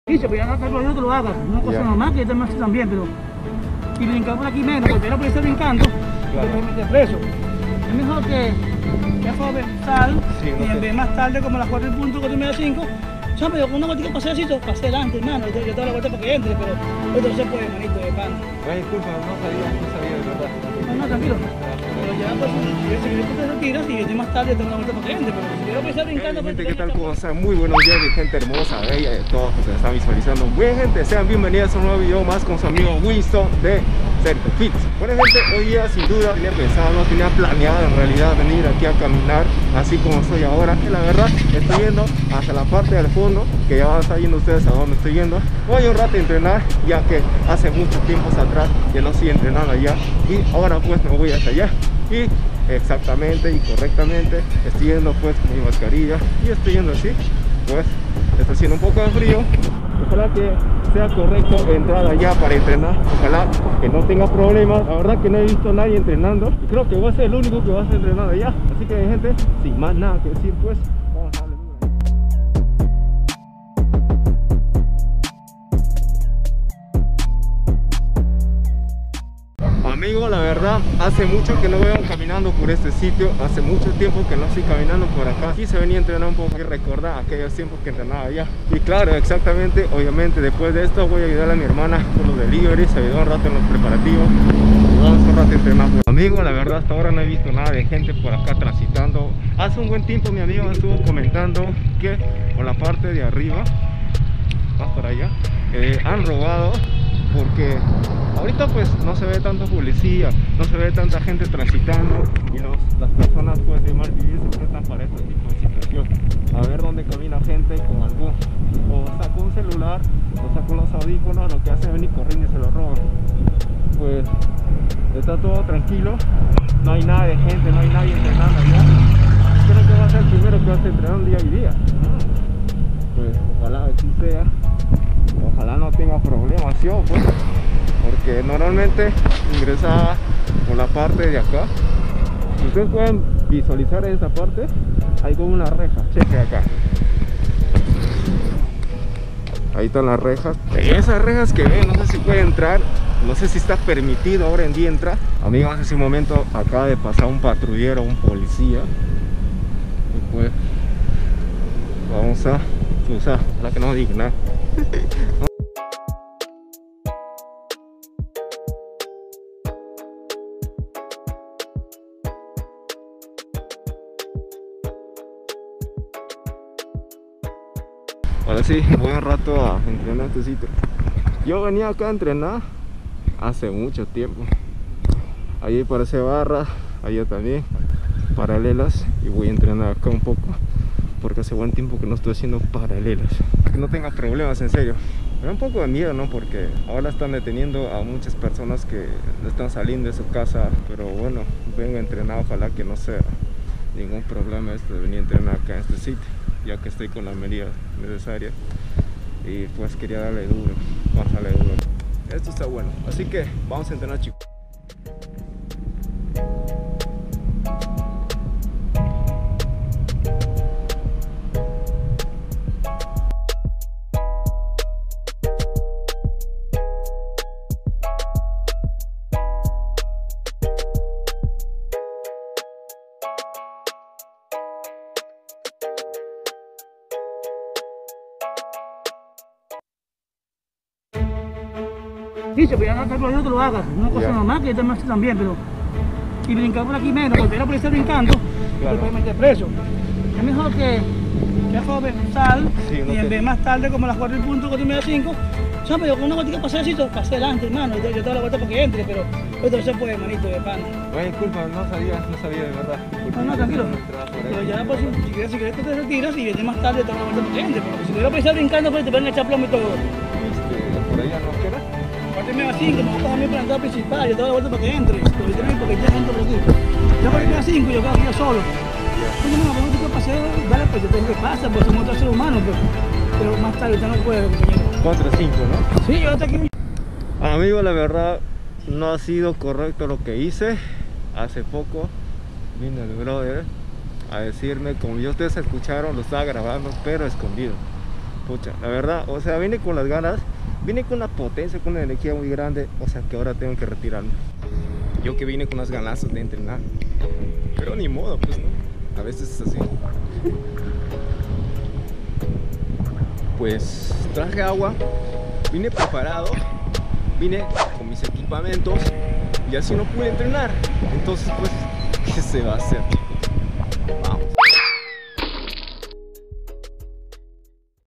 Dice, pero ya no te lo hagas, una cosa normal que te más también, pero y brincar por aquí menos, porque no puede estar brincando, claro. Te metes preso. Es mejor que ya joven, sal, y en vez más tarde, como a las 4 en punto, 4 y media, 5, chamo, yo con una vuelta que pasé así, pasé adelante, hermano, yo te doy la vuelta para que entre, pero esto no se puede, manito, de pan. Disculpa, no sabía de verdad. No, tranquilo. Pero ya, pues, si tú te retiras y yo más tarde te doy una vuelta para que entre, pero si quiero empezar brincando... Gente, ¿qué tal? ¿Cómo están? Muy buenos días, mi gente hermosa, bella, de todos que se están visualizando. Bien, gente, sean bienvenidos a un nuevo video más con su amigo Winston de Certifits. Bueno, gente, hoy día sin duda tenía pensado, no tenía planeado en realidad venir aquí a caminar así como estoy ahora, que la verdad estoy yendo hasta la parte del fondo, que ya van a estar viendo ustedes a dónde estoy yendo. Voy un rato a entrenar, ya que hace muchos tiempos atrás ya no estoy entrenando allá y ahora pues me voy hasta allá y exactamente y correctamente estoy yendo pues con mi mascarilla y estoy yendo así, pues está haciendo un poco de frío. Ojalá que sea correcto entrar allá para entrenar, ojalá que no tenga problemas. La verdad que no he visto a nadie entrenando y creo que voy a ser el único que va a estar entrenando allá, así que gente, sin más nada que decir, pues vamos a darle duro. Amigos, la verdad, hace mucho que no veo caminando por este sitio, hace mucho tiempo que no estoy caminando por acá. Aquí se venía a entrenar un poco y recordar aquellos tiempos que entrenaba allá. Y claro, exactamente, obviamente después de esto voy a ayudar a mi hermana con los deliveries, ayudar un rato en los preparativos, vamos un rato a entrenar. Amigos, la verdad hasta ahora no he visto nada de gente por acá transitando. Hace un buen tiempo mi amigo estuvo comentando que por la parte de arriba, más para allá, han robado, porque ahorita pues no se ve tanta policía, no se ve tanta gente transitando y las personas pues de mal vivir se prestan para este tipo de situación. A ver dónde camina gente con algún, o sacó un celular, o sacó los audífonos, lo que hace es venir corriendo y se lo roban. Pues está todo tranquilo, no hay nada de gente, no hay nadie entrenando allá. Creo que va a ser el primero que va a estar entrenando día y día. Pues ojalá así sea, ojalá no tenga problemas, ¿sí? Pues, porque normalmente ingresaba por la parte de acá. Si ustedes pueden visualizar esta parte, hay como una reja, cheque acá. Ahí están las rejas. Esas rejas que ven, no sé si puede entrar, no sé si está permitido ahora en día entrar. Amigos, hace un momento acaba de pasar un patrullero, un policía. Y pues vamos a usar, para que no diga nada. Ahora sí, voy un rato a entrenar este sitio. Yo venía acá a entrenar hace mucho tiempo. Allí parece barra, allá también, paralelas. Y voy a entrenar acá un poco, porque hace buen tiempo que no estoy haciendo paralelas. Que no tenga problemas, en serio. Me da un poco de miedo, ¿no? Porque ahora están deteniendo a muchas personas que están saliendo de su casa. Pero bueno, vengo a entrenar, ojalá que no sea ningún problema esto de venir a entrenar acá en este sitio, ya que estoy con las medidas necesarias y pues quería darle duro, vamos a darle duro. Esto está bueno, así que vamos a entrenar, chicos. Dice, pero ya no te lo hagas, una cosa normal que te más también, pero y brincar por aquí menos, porque no puede estar brincando, claro. Te puede meter preso. Es mejor que ya joven, sal, y en vez más tarde, como a las 4 en punto, 4 y media, 5, chamo, yo con una vuelta que pasé así, pasé adelante, hermano, yo te doy la vuelta para que entre, pero esto no se puede, manito, de pan. Disculpa, no sabía de verdad. No, tranquilo. Pero ya, pues, si quieres que te retiras y vienes más tarde, te doy la vuelta para que entre, porque si quieres estar brincando, pues te van a echar plomo y todo. Por allá no queda. 4 y media, 5, me gusta a mí para entrar principal, yo te doy la vuelta para que entre, porque ya gente por aquí. Yo 4 y media, 5, yo quedo aquí yo solo. Pues no, pero no te puedes pasar, vale, pues yo tengo que pasar, pues somos otros seres humanos, pero más tarde usted no puede, compañero. 4 o 5, ¿no? Sí, yo hasta aquí. Amigo, la verdad no ha sido correcto lo que hice. Hace poco vino el brother a decirme, como ya ustedes escucharon, lo estaba grabando, pero escondido. pucha, la verdad, o sea, vine con las ganas, vine con una potencia, con una energía muy grande, o sea, que ahora tengo que retirarme. Yo que vine con unas ganas de entrenar, pero ni modo, pues, ¿no? A veces es así. Pues traje agua, vine preparado, vine con mis equipamientos y así no pude entrenar. Entonces, pues, ¿qué se va a hacer?